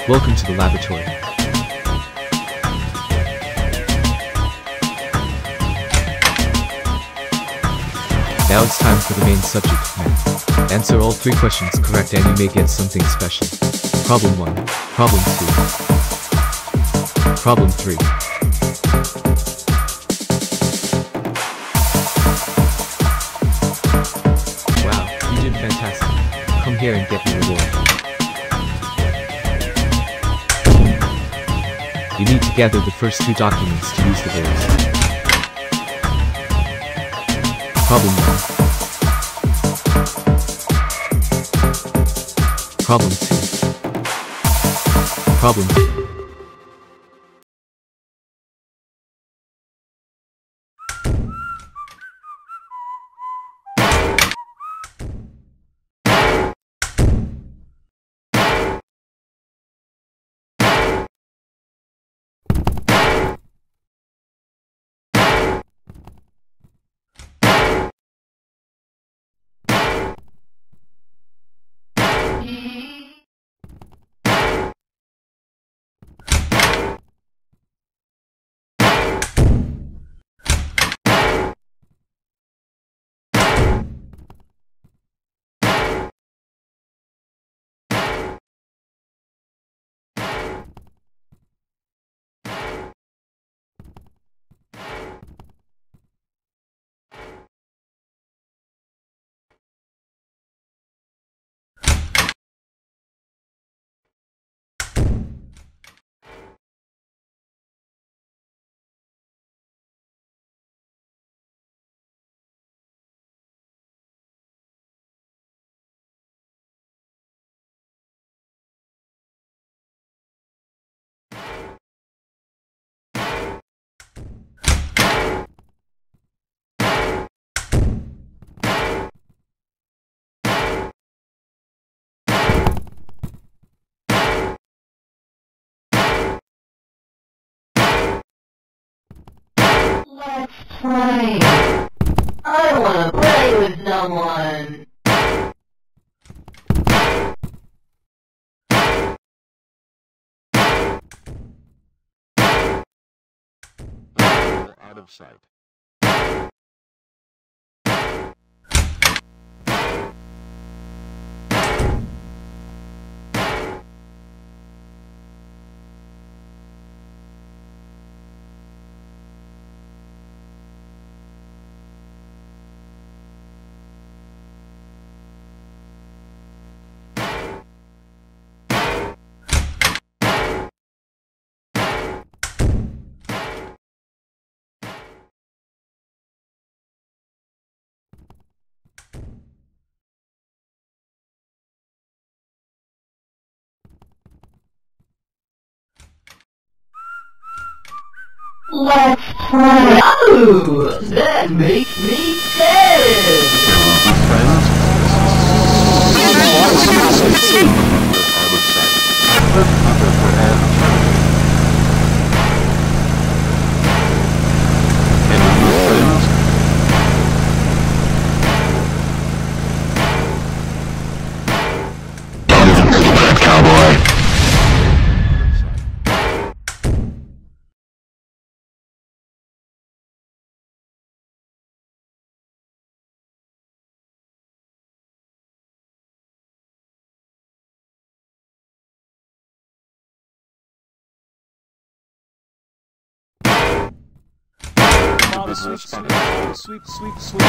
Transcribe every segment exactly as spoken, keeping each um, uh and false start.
Welcome to the laboratory. Now it's time for the main subject, math. Answer all three questions correct and you may get something special. Problem one, Problem two, Problem three. Wow, you did fantastic. Come here and get the reward. You need to gather the first two documents to use the doors. Problem one. Problem two. Problem three. Let's play. I wanna play with someone. Out of sight. Let's play. Oh, that makes me sad. Sweep, sweep, sweep, sweep.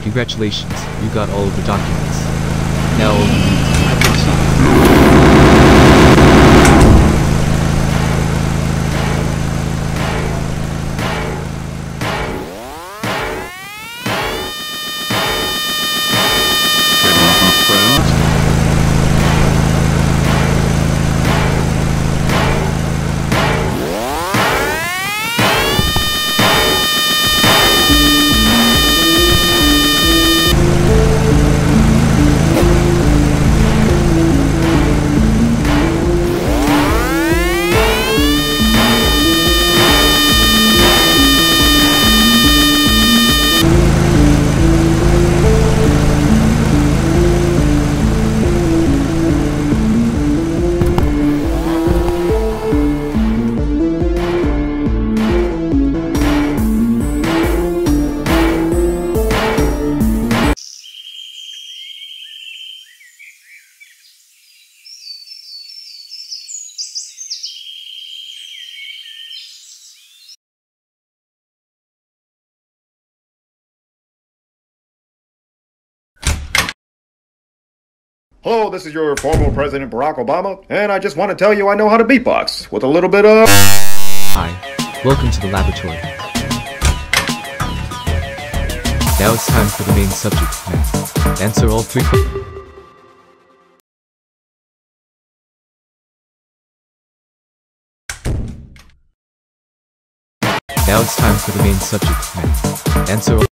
Congratulations, you got all of the documents. Now all you need to do is proceed. Hello, this is your former President Barack Obama, and I just want to tell you I know how to beatbox with a little bit of... Hi, welcome to the laboratory. Now it's time for the main subject, math. Answer all three questions. Now it's time for the main subject, math. Answer all